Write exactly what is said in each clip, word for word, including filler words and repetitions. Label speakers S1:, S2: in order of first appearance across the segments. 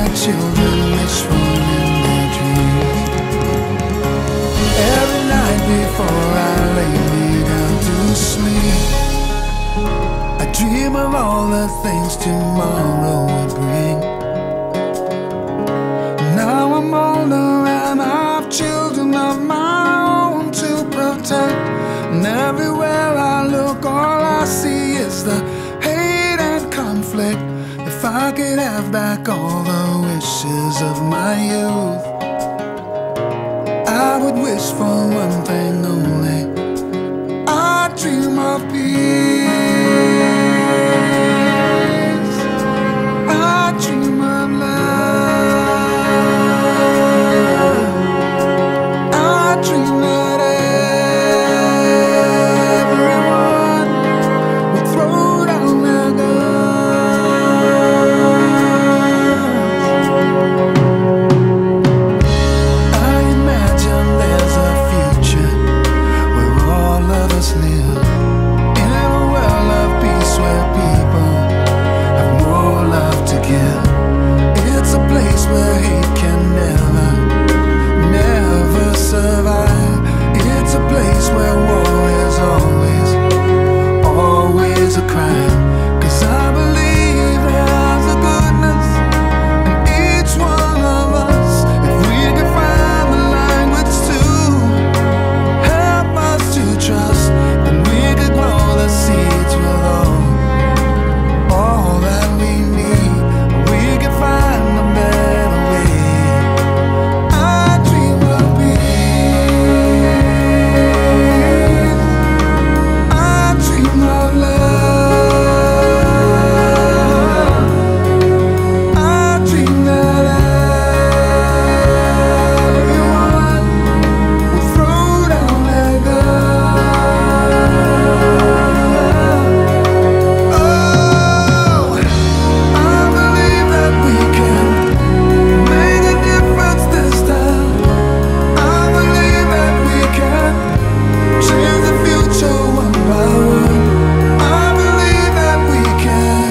S1: that children wish for in their dreams. Every night before I lay me down to sleep, I dream of all the things tomorrow would bring. Now I'm older and I've children of my own to protect. And everywhere I look, all I see is the hate and conflict. If I could have back all the wishes of my youth, I would wish for one thing only. I dream of peace. I dream of love. I dream that everyone would throw down their guns. I imagine there's a future where all of us live in a world of peace, where people have more love to give. It's a place where hate can never, never survive. It's a place where war is always, always a crime. 'Cause I believe there's a goodness in each one of us. If we could find the language to help us to trust, then we could grow the seeds with all, all that we need. We could find a better way. I dream of peace. I dream of love. I dream that everyone will throw down their guns. Oh, I believe that we can make a difference this time. I believe that we can change the future one by one. I believe that we can.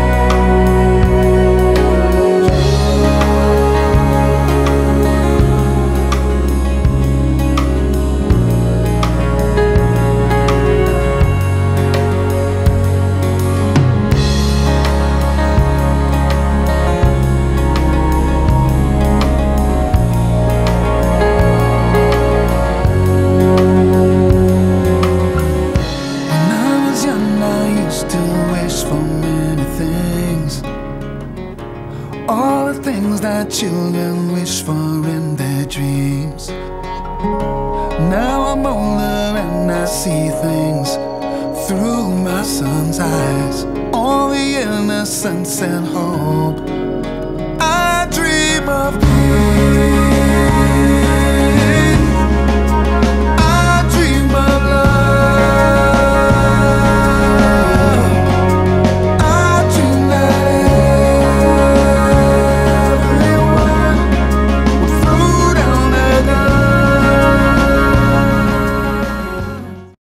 S1: When I was young, I used to wish for many things, all the things that children wish for in their dreams. Now I'm older and I see things through my son's eyes, all the innocence and hope